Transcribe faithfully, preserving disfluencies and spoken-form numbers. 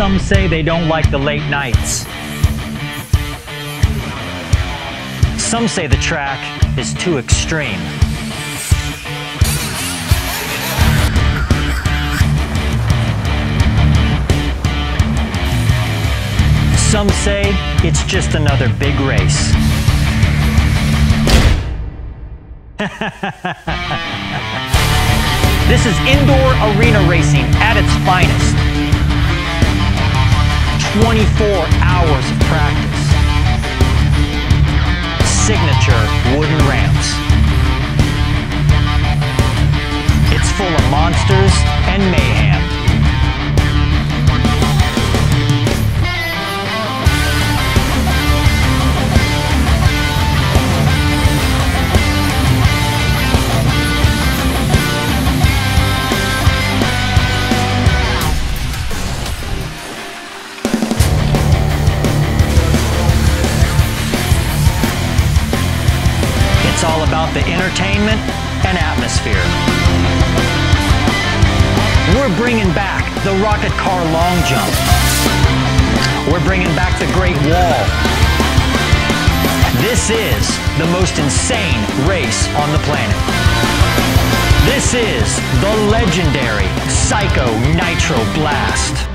Some say they don't like the late nights. Some say the track is too extreme. Some say it's just another big race. This is indoor arena racing at its finest. twenty-four hours of practice. Signature wooden ramps. It's full of monsters and mayhem. It's all about the entertainment and atmosphere. We're bringing back the rocket car long jump. We're bringing back the Great Wall. This is the most insane race on the planet. This is the legendary Psycho Nitro Blast.